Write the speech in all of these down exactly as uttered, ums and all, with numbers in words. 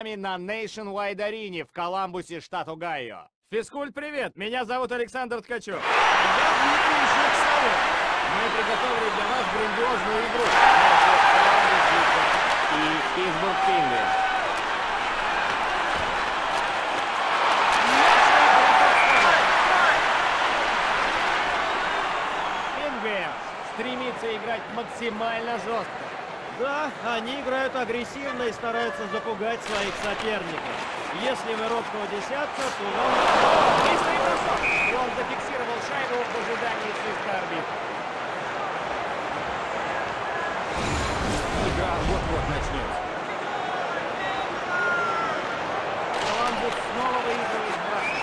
вами на Nationwide Арене в Коламбусе, штат Огайо. Физкульт, привет! Меня зовут Александр Ткачев. Я Дмитрий Александр. Мы приготовили для вас грандиозную игру и Питтсбург Пингвинс. Пингвинс стремится играть максимально жестко. Да, они играют агрессивно и стараются запугать своих соперников. Если вы робкого десятка, то вам... Быстрый бросок! Он зафиксировал шайбу в ожидании свистка арбитра. Игра вот-вот начнется. Коламбус снова выигрывает бросок.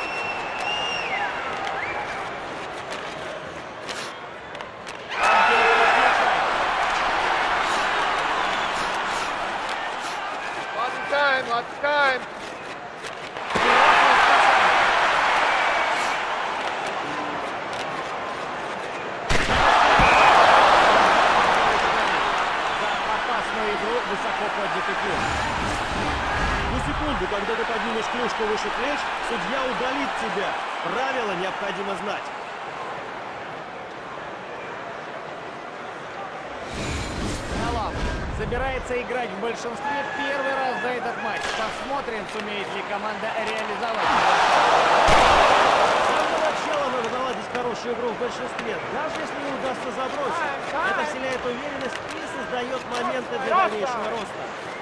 Time, lots of time. За опасную игру высоко поднятый клюш. На секунду, когда ты поднимешь клюшку выше плеч, судья удалит тебя. Правила необходимо знать. Собирается играть в большинстве первый раз за этот матч. Посмотрим, сумеет ли команда реализовать. С самого начала надо наладить хорошую игру в большинстве, даже если не удастся забросить. Это вселяет уверенность и создает моменты для дальнейшего роста.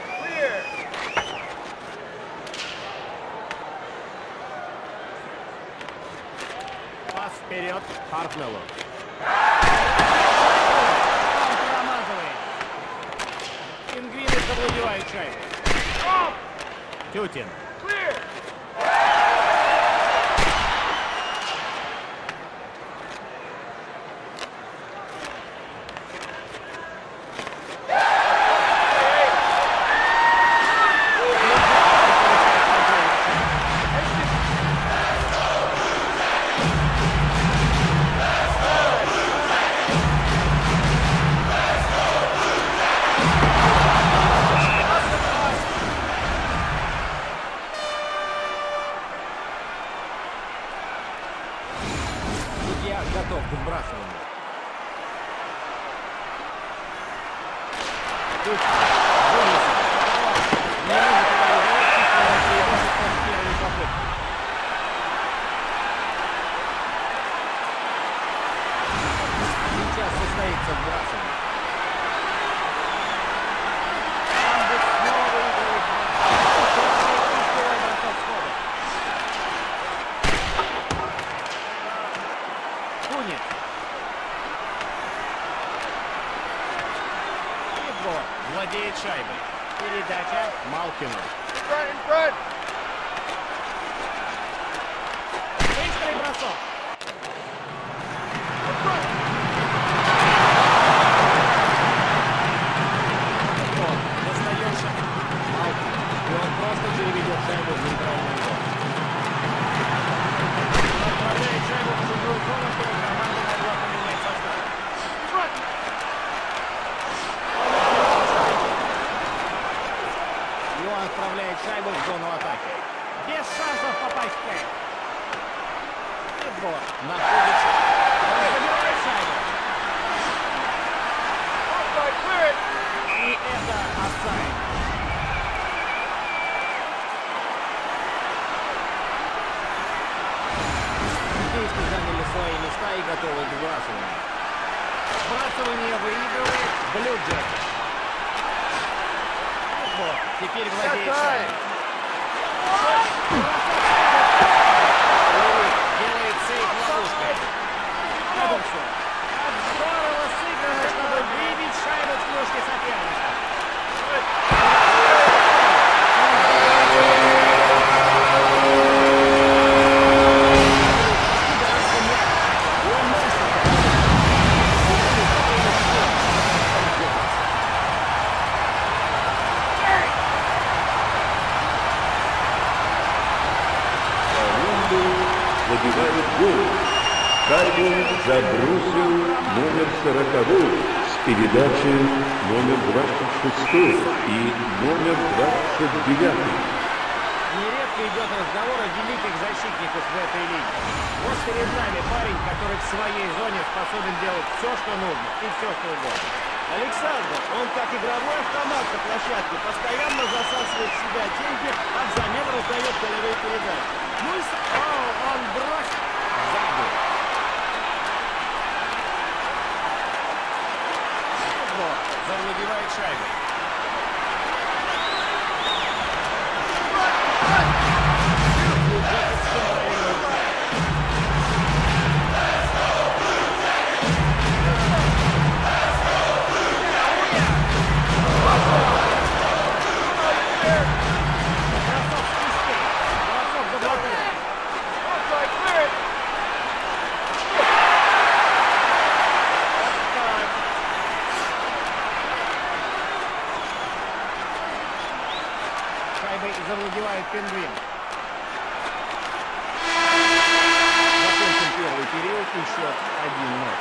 Пас вперед Хартнеллу. Пингвины завладевают шайбой. Тютин. Готов к сбрасыванию. Тут вынесен. Не может реализовать преимущество с первой попытки. Сейчас состоится сбрасывание. Коламбус снова выигрывает бросок схода. Кунец. Питтсбург владеет шайбой. Передача Малкину. Быстрый бросок. Питтсбург достает шайбу. Малкин. И он просто переведет шайбу в нейтральную зону. Он отправляет шайбу в чужую зону, чтобы команда могла поменять состав. И он отправляет шайбу в зону атаки. Без шансов попасть в кэш. Питтсбург находит шайбу. Он забирает шайбу. И это офсайд. Судейцы заняли свои места и готовы к сбрасыванию. Сбрасывание выигрывает Блю Джекс. Теперь владеет шайбой. Делает сейф ловушкой. Адамсон. Как здорово сыграно, чтобы выбить шайбу с клюшки соперника. Забивает гол. Шайбу забросил номер сороковой. передачи номер двадцать шесть и номер двадцать девять. Нередко идет разговор о великих защитниках в этой лиге. Вот перед нами парень, который в своей зоне способен делать все, что нужно, и все, что угодно. Александр, он как игровой автомат на площадке, постоянно засасывает в себя деньги, а взамен раздает голевые передачи. Ну и... О, он бросил! Сзади. Завладевает шайбой. Завладевает Пингвин. Закончен первый период и счет один ноль.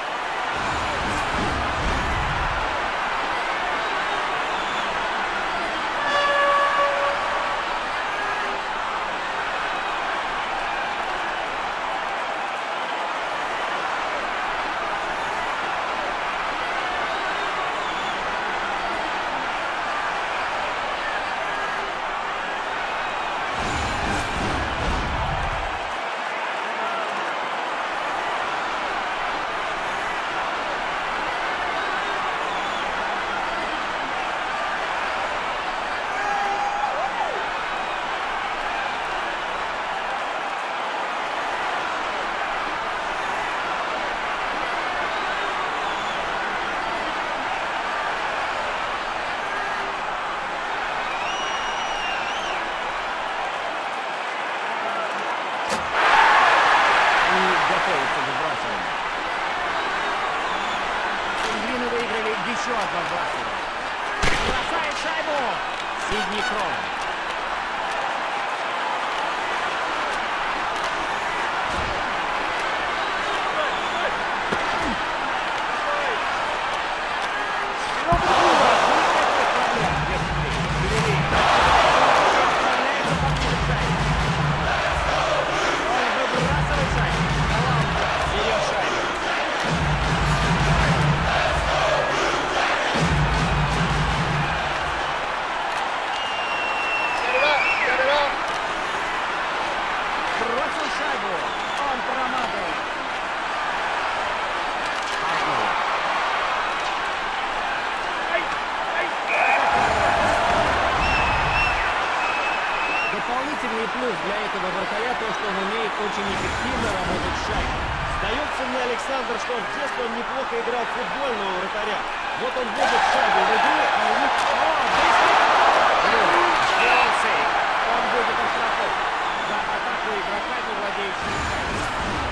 Пингвины выиграли еще одно вбрасывание. Бросает шайбу Сидни Крон. Дополнительный плюс для этого вратаря то, что он умеет очень эффективно работать с шайбой. Сдается мне, Александр, что в детстве он неплохо играл в футбольного вратаря. Вот он вводит шайбу в игру, а у них... Сделал сейв. Он будет оштрафован за атаку игрока, не владеющего шайбой.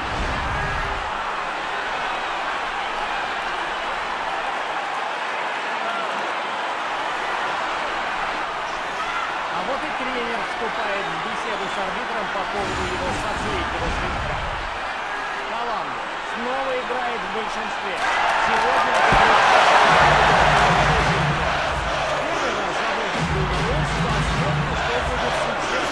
А вот и тренер вступает в беседу с арбитром по поводу его последнего свистка. Коломбо снова играет в большинстве. Сегодня первый раз забросить не удалось, посмотрим, что будет сейчас.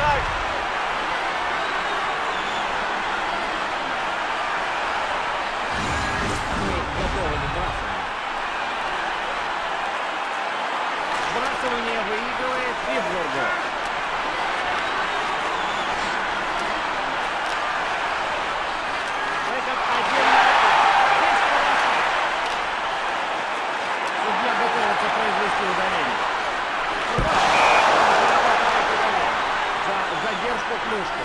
Отдай! Готовы к сбрасыванию. Сбрасывание выигрывает Питтсбургу. Выход один на один. Здесь хорошо. Судья готовится произвести удаление. За задержку клюшку.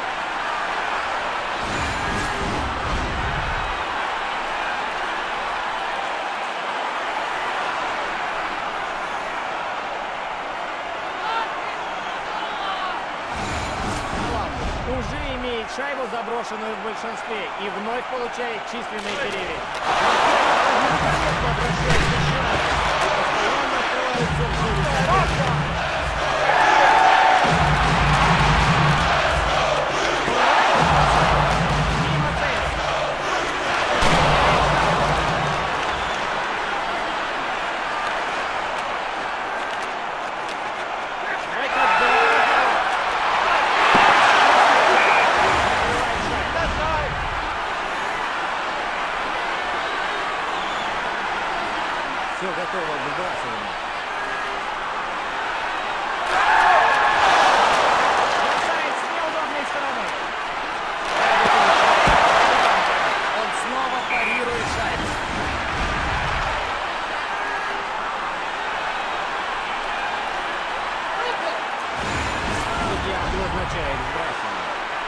Уже имеет шайбу, заброшенную в большинстве, и вновь получает численный перевес. Возвращается счет. Постоянно открываются в зоне соперника. Мимо цели. Выход за все готово к выбрасыванию. Бросает с неудобной стороны. Он снова парирует шайбу. Судья назначает сбрасывание.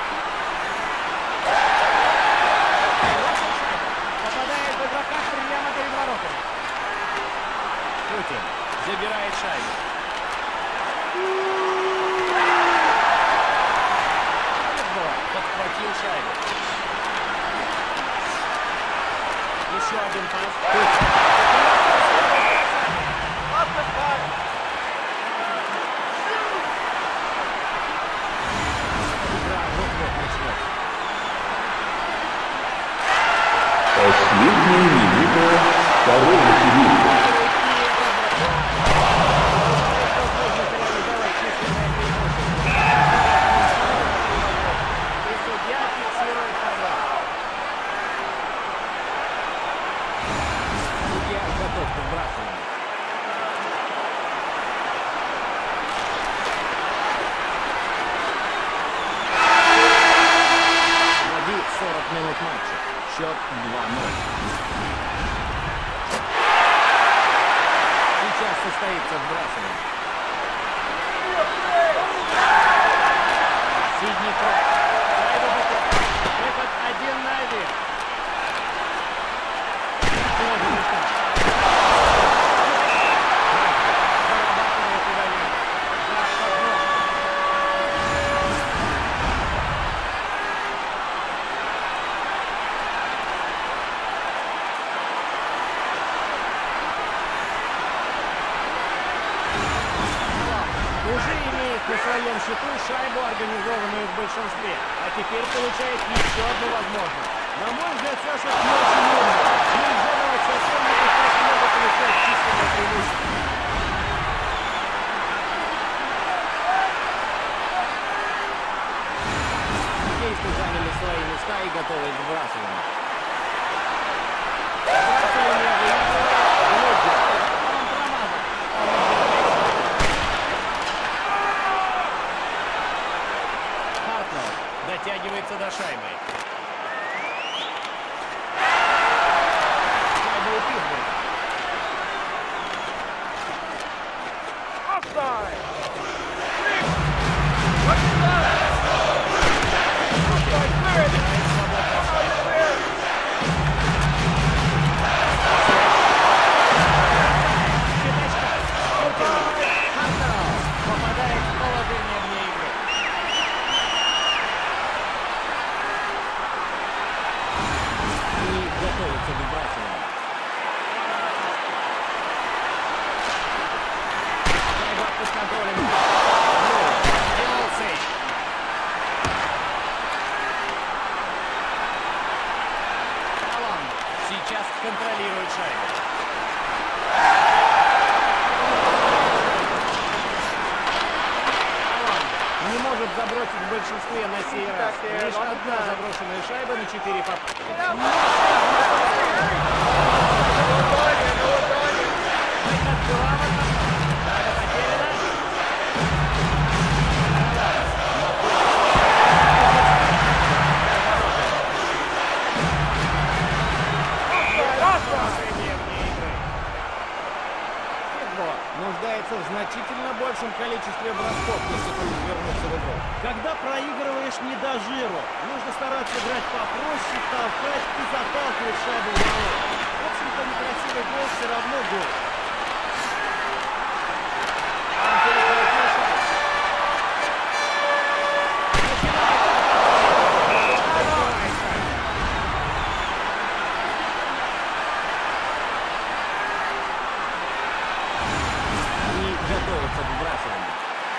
Попадает в игрока прямо перед воротами. Путин забирает шайбу. Подхватил шайбу. Еще один пас. Путин. Игра вот-вот начнется. Последняя минута второго периода. сорок минут матча. Счет два ноль. Сейчас состоится сбрасывание. Сидни Крок. Шайба букет. Выход один на один. Сложный старт. Зарабатывает удаление. Шаг подбор. Уже имеет на своем счету шайбу, организованную в большинстве, а теперь получает еще одну возможность. На мой взгляд, Саша, не очень умно. Нельзя давать сопернику так много получать численное преимущество. Судейцы заняли свои места и готовы к сбрасыванию. Сбрасывание выигрывает Лодзик. Он промазал. Он Хартнелл дотягивается до шайбы. Шайба у Питтсбурга. Offside! Попадает в положение вне игры. не может забросить в большинстве на сей раз. Лишь одна заброшенная шайба на четыре попытки. Нуждается в значительно большем количестве бросков, если хочет вернуться в игру. Когда проигрываешь не до жиру, нужно стараться играть попроще, толкать и заталкивать шайбу в ворот. В общем-то, некрасивый гол все равно гол. Готовится к выбрасыванию.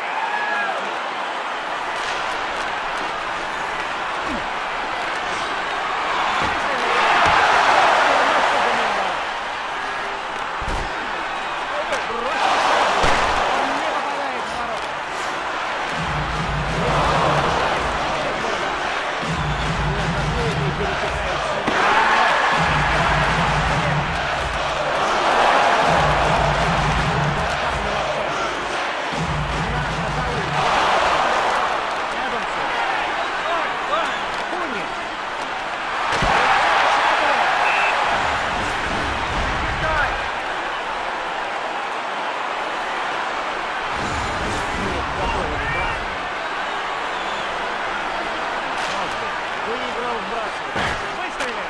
Выиграл вбрасывание. Выстрелил.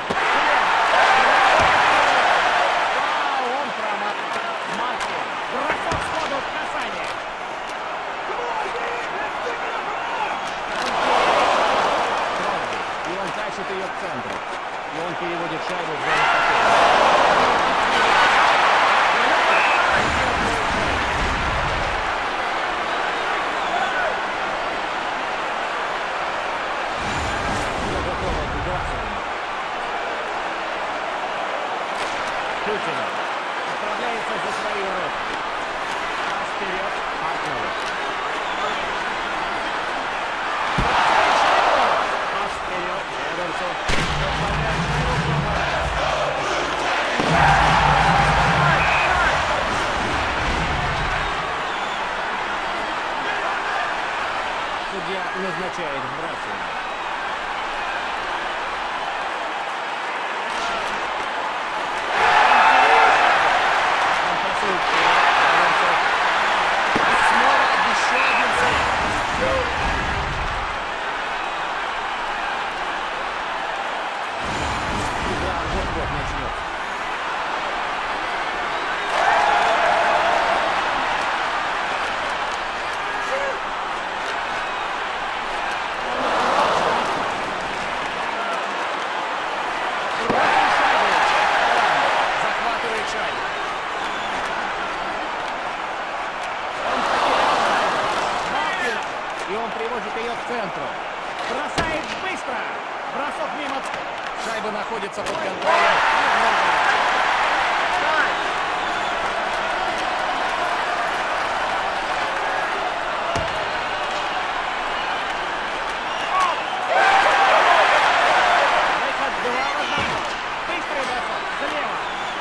Вау, он промахнулся. Макин. Бросок сходу в касание. И он тащит ее к центру. И он переводит шайбу в зону соперника. Кучина отправляется за свои ворота. Пас вперед. Аркнова. Пас вперед. Эдерсон. Отправляет шайбу в ворота. Судья назначает вбрасывание. И он приводит ее к центру. Бросает быстро. Бросок мимо. Шайба находится под контролем. Выход два в одного. Быстрый бросок. Слева.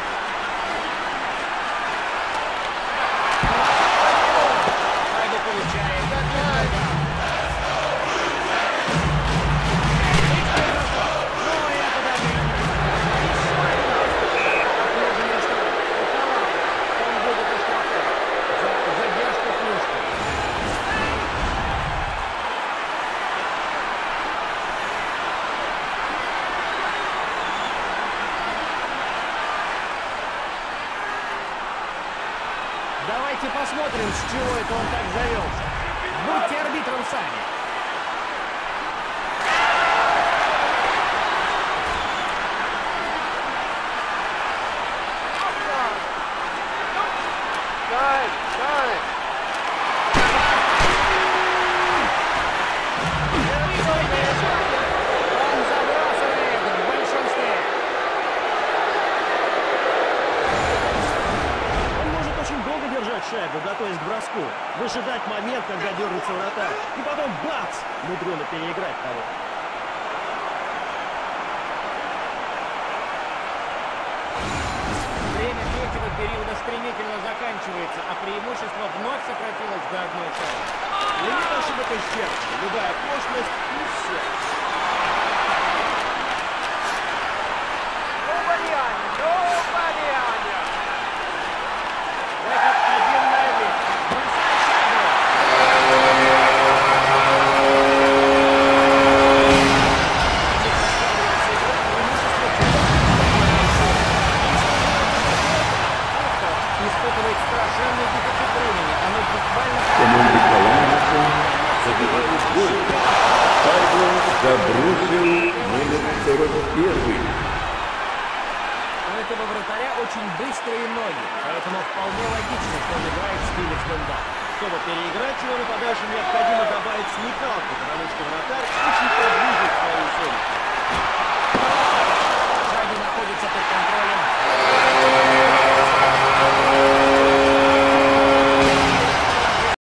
Шайбу получает. Давайте посмотрим, с чего это он так завелся. Будьте арбитром сами. Time, time. Он забрасывает в большинстве. Он может очень долго держать шайбу, готовясь к броску. Но выжидать момент, когда дернется вратарь. И потом бац! Мудрено переиграть того. Время третьего периода стремительно заканчивается, а преимущество вновь сократилось до одной цели. Лимит ошибок исчерпан. Любая оплошность и все. Nobody on you. Nobody on you. Выход один на один. Испытывает страшенный дефицит времени. Оно буквально... Команде Каламбуса забивает гол. Шайбу забросил номер сорок один. У этого вратаря очень быстрые ноги, поэтому вполне логично, что он играет в стиле стендап. Чтобы переиграть его нападающим, необходимо добавить смекалку, потому что вратарь очень подвижет свою цель.